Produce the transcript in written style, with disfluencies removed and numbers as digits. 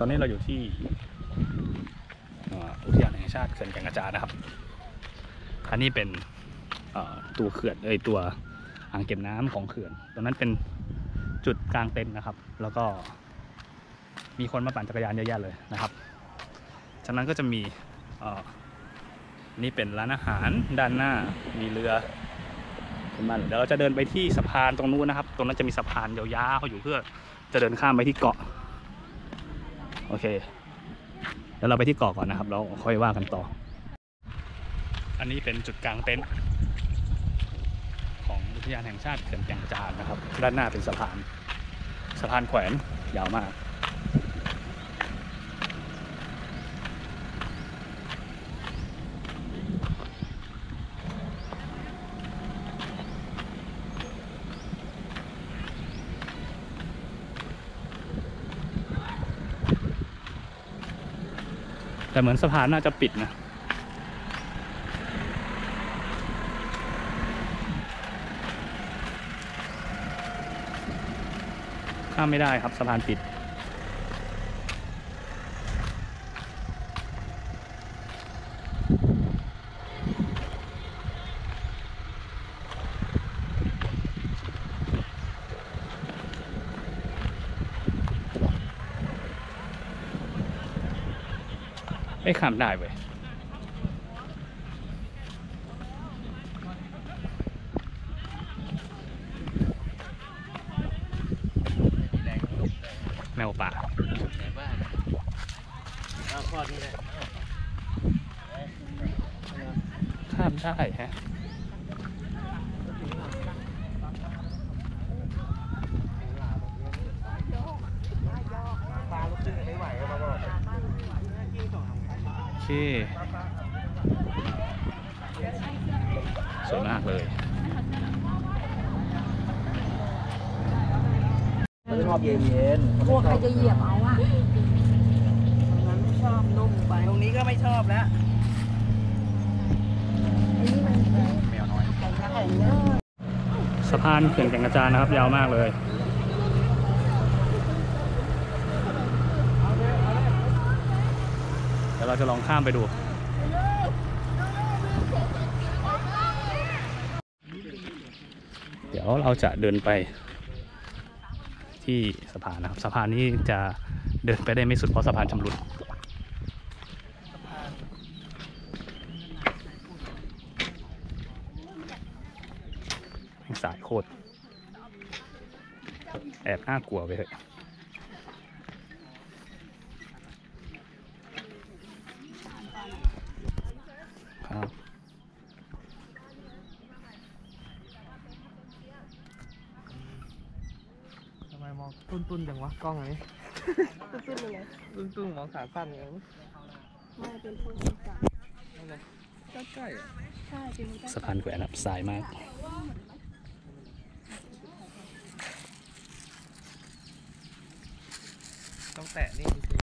ตอนนี้เราอยู่ที่อุทยานแห่งชาติเขื่อนแก่งกระจานนะครับอันนี้เป็นตัวเขื่อนตัวอ่างเก็บน้ำของเขื่อนตรงนั้นเป็นจุดกลางเต็นท์นะครับแล้วก็มีคนมาปั่นจักรยานเยอะแยะเลยนะครับจากนั้นก็จะมีนี่เป็นร้านอาหารด้านหน้ามีเรือขึ้นมาเดี๋ยวเราจะเดินไปที่สะพานตรงนู้นนะครับตรงนั้นจะมีสะพานยาวๆอยู่เพื่อจะเดินข้ามไปที่เกาะโอเคเดี๋ยวเราไปที่เกาะก่อนนะครับแล้วค่อยว่ากันต่ออันนี้เป็นจุดกลางเต็นท์ของอุทยานแห่งชาติเขื่อนแก่งกระจานนะครับด้านหน้าเป็นสะพานแขวนยาวมากแต่เหมือนสะพานน่าจะปิดนะข้ามไม่ได้ครับสะพานปิดไม่ข้ามได้เว้ยแมวป่าข้ามได้ฮะโอเคสวยมากเลยชอบเย็นๆกลัวใครจะเหยียบเอาอ่ะตรงนั้นไม่ชอบนุ่มไปตรงนี้ก็ไม่ชอบแล้วแมวน้อยสะพานเขื่อนแก่งกระจานนะครับยาวมากเลยเดี๋ยวเราจะลองข้ามไปดูเดี๋ยวเราจะเดินไปที่สะพานนะครับสะพานนี้จะเดินไปได้ไม่สุดเพราะสะพานชำรุดสายโคตรแอบน่ากลัวไปเลยครับทำไมมองตุ้นๆจังวะกล้องอันนี้ตุ้นๆเลยตุ้นๆมองขาสั้นเลยไม่เป็นพวกนี้จ้ะใกล้ๆใช่สะพานแขวนแบบสายมากต้องแตะนี่